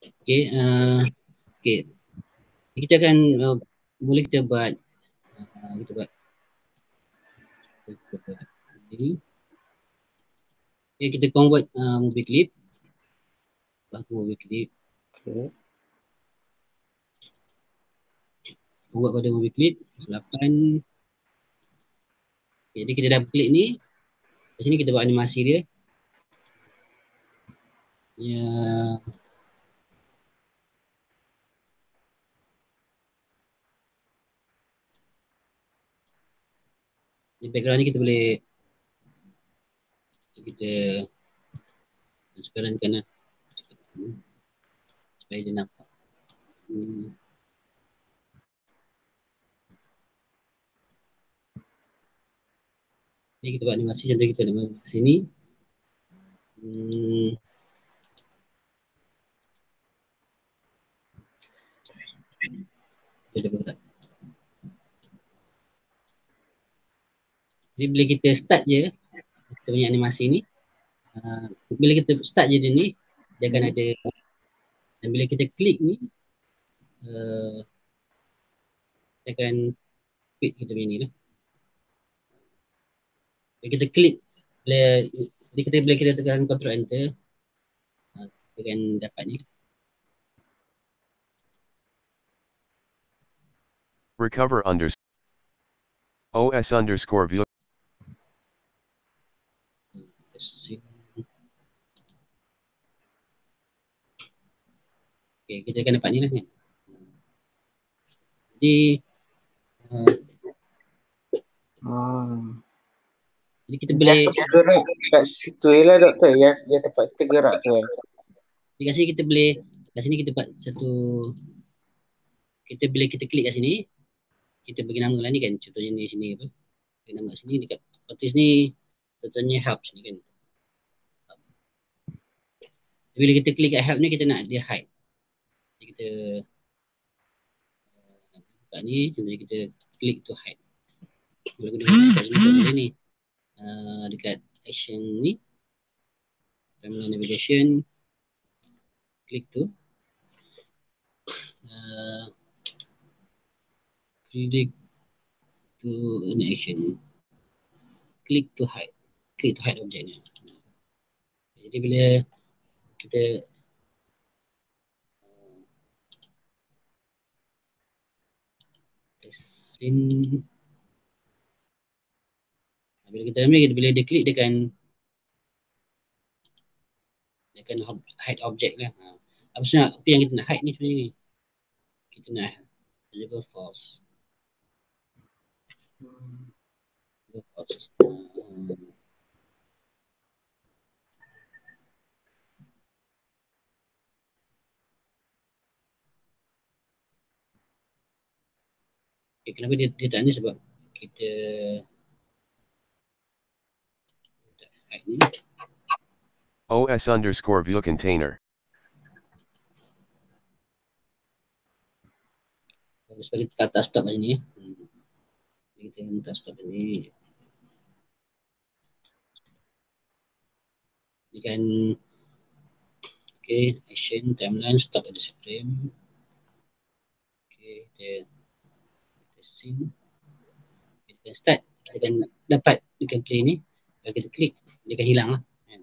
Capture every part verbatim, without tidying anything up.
Okey, uh, okey. Kita akan uh, boleh kita buat uh, kita buat kita buat ini. Okay, kita convert uh, movie clip. Baku movie clip. Okay. Convert pada movie clip lapan. Okay, jadi kita dah klik ni. Di sini kita buat animasi dia. Ya. Di background ni kita boleh kita transparankan lah supaya dia nampak. Hmm. Jadi kita buat animasi, contoh kita nak animasi ni. Hmm. Dia bergerak. Jadi bila kita start je kita punya animasi ni, uh, bila kita start je dia ni, dia akan ada, dan bila kita klik ni, uh, dia akan quit kita punya ni lah. Bila kita klik, bila, bila kita, bila kita tekan control enter, uh, kita akan dapat ni. Recover underscore os underscore view. Okay, kita akan dapat ni lah kan. Jadi, uh, Hmm. jadi kita boleh, Yang tergerak kat situ je lah doktor, yang, yang tempat kita gerak tu kan. di kat sini kita boleh, kat sini kita buat satu, kita bila kita klik kat sini, kita bagi nama lah ni kan, contohnya ni sini apa, bagi nama kat sini dekat notis ni, contohnya help sini kan. Bila kita klik kat help ni, kita nak dia hide. Jadi kita uh, buka ni, contohnya kita klik to hide. Bila kita kat sini, kita ni uh, dekat action ni, timeline navigation, klik tu uh, predict to an action, click to hide, click to hide objek ni. Jadi bila kita uh, scene, bila kita ambil, bila dia klik dia akan dia akan hide objek lah. Ha. Apa sebenarnya, apa yang kita nak hide ni sebenarnya ni? Kita nak variable false. Variable false. Uh, okay, kenapa dia, dia tak ni? Sebab kita tak hide ni. Os underscore view container. Sebab kita tak, tak stop kat sini. Hmm. Kita tak stop kat sini. Ni kan, okay, action, timeline, stop at this frame. Okay, kita, kita scene. Kita start, kita akan dapat, kita akan play ni. Kalau kita klik, dia akan hilang lah. Kan?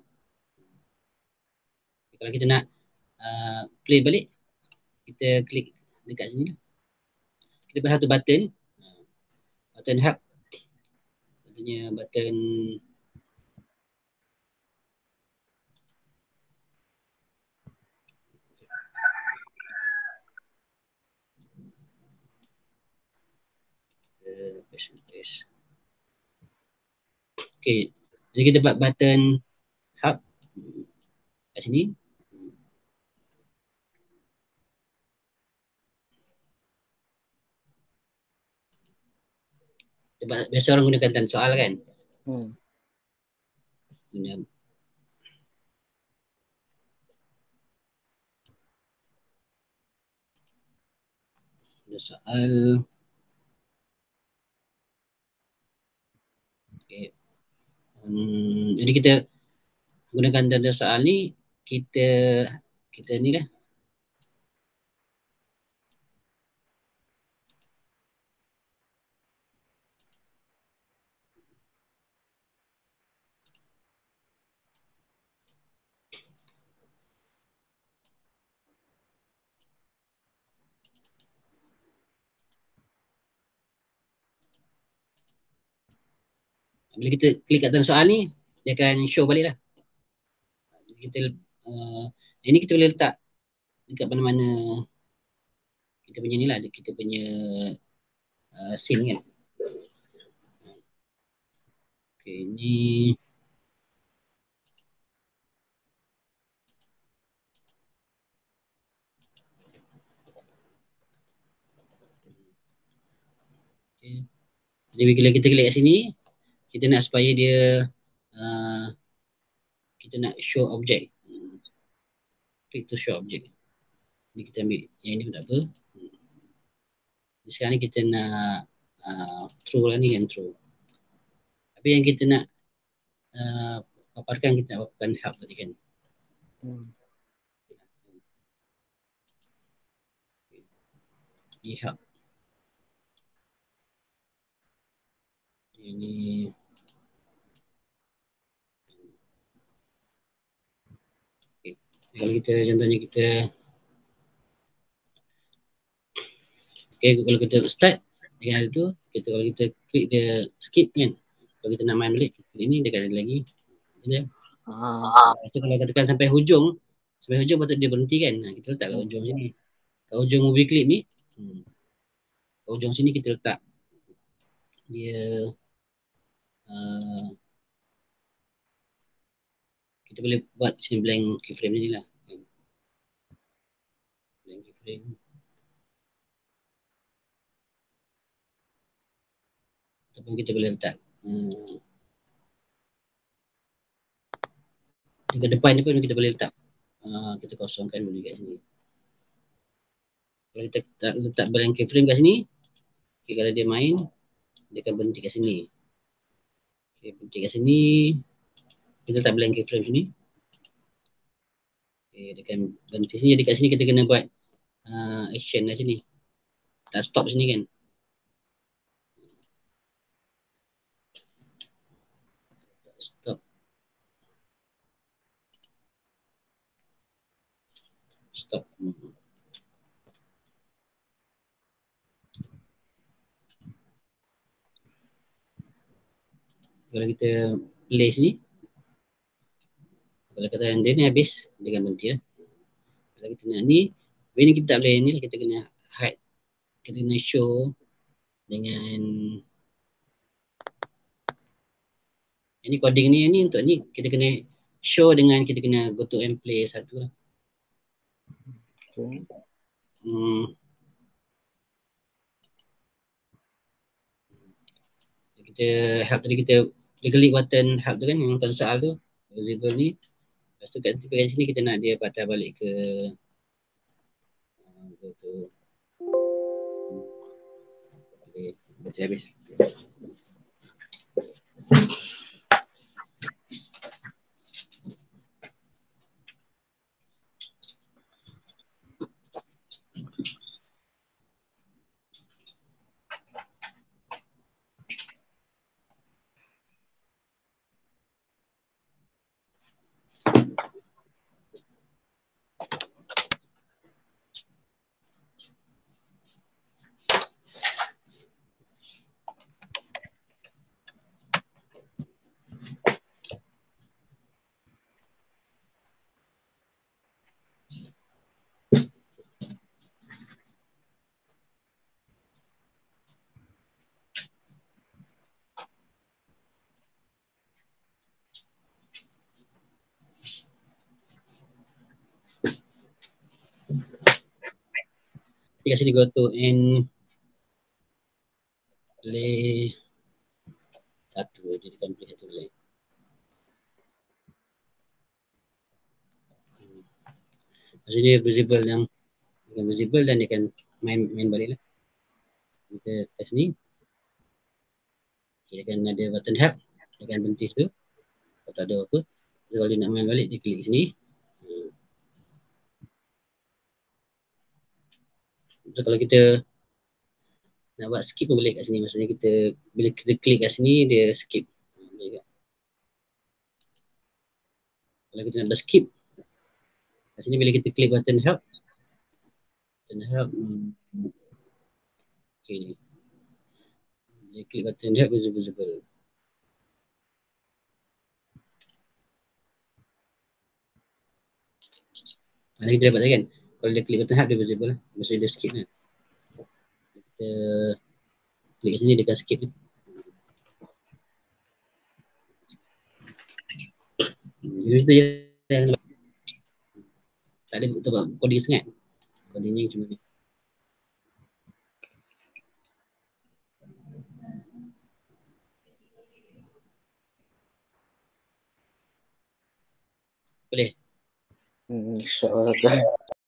Kalau kita nak uh, play balik, kita klik dekat sini. Kita buat satu button. Uh, button hub. Contohnya button uh, paste. Okay, jadi kita buat button hub kat sini. Biasa orang gunakan tanda soal kan. Hmm. Guna tanda soal. Okay. Hmm, jadi kita gunakan tanda soal ni, kita kita ni lah Bila kita klik kat dalam soal ni, dia akan show balik lah. Kita, uh, ini kita boleh letak dekat mana-mana kita punya ni lah, kita punya uh, scene kan. Okay, ni okay. Jadi bila kita klik kat sini, kita nak supaya dia uh, kita nak show object. Click to show object. Ni kita ambil yang ni pun tak apa. Sekarang ni kita nak uh, true lah ni kan, true. Tapi yang kita nak uh, paparkan, kita nak paparkan help tadi kan. Hmm. Ni help. Ini okay. Kalau kita contohnya kita okay, kalau kita start dengan tu, kita kalau kita klik dia skip kan, kalau kita nak main balik klik ni, dia akan ada lagi dia. Ah. So, kalau katakan sampai hujung, sampai hujung patut dia berhenti kan. Nah, kita letak kat hujung sini. Kat hujung movie clip ni, hmm. kat hujung sini kita letak dia uh, kita boleh buat sini blank keyframe ni lah. Blank keyframe. Ataupun kita boleh letak hmm, dekat depan ni pun kita boleh letak uh, kita kosongkan dulu kat sini. Kalau kita letak, letak blank keyframe kat sini, okay, kalau dia main, dia akan berhenti kat sini. Okay, berhenti kat sini. Kita letak blank keyframe sini. Okay, dia akan berhenti sini. Jadi kat sini kita kena buat uh, action kat sini. Tak stop sini kan. Stop. Stop. Hmm. Kalau kita play sini, kalau kata yang dia ni habis, dia akan berhenti lah. Kalau kita nak ni, ni kita tak boleh ni, kita kena hide. Kita kena show dengan ini coding ni, ni untuk ni kita kena show dengan kita kena go to and play satu lah. Okay. Hmm. Kita help tadi, kita boleh klik button help tu kan, yang tuan soal tu visible ni. Lepas tu kat sini kita nak dia patah balik ke uh, go to okay, baca habis. Kat sini go to and play satu, jadikan play satu play. Maksudnya dia visible yang yang visible dan dia akan main main balik lah. Kita test ni. Okay, dia akan ada button help, dia akan berhenti tu. Kalau tak ada apa, kalau dia nak main balik, dia klik sini. So, kalau kita nak buat skip pun boleh kat sini. Maksudnya kita bila kita klik kat sini, dia skip. Kalau kita nak buat skip, kat sini bila kita klik button help, button help, hmm. Okay ni. Bila klik button help, visible. Mana kita dapat kan? Kalau dia klik button hub dia visible lah. Maksudnya dia skip kan. Kita klik sini dia akan skip kan. Jadi kita je tak ada betul tak coding sangat. Codingnya cuma ni. Boleh? Hmm, insyaAllah.